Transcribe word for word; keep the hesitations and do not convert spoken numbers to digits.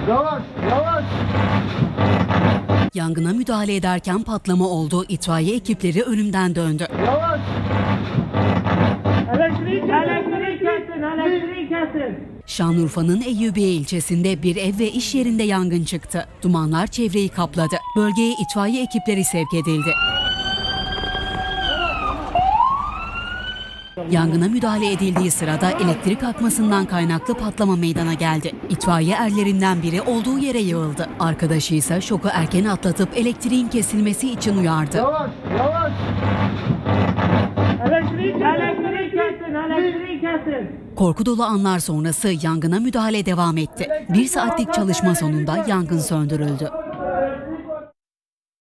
Yavaş, yavaş. Yangına müdahale ederken patlama oldu. İtfaiye ekipleri önünden döndü. Yavaş. Elektrik, elektrik kesin, elektrik kesin. Şanlıurfa'nın Eyyubiye ilçesinde bir ev ve iş yerinde yangın çıktı. Dumanlar çevreyi kapladı. Bölgeye itfaiye ekipleri sevk edildi. Yangına müdahale edildiği sırada elektrik akmasından kaynaklı patlama meydana geldi. İtfaiye erlerinden biri olduğu yere yığıldı. Arkadaşı ise şoku erken atlatıp elektriğin kesilmesi için uyardı. Yavaş, yavaş. Elektrik, elektrik kesin, elektrik kesin. Korku dolu anlar sonrası yangına müdahale devam etti. Bir saatlik çalışma sonunda yangın söndürüldü.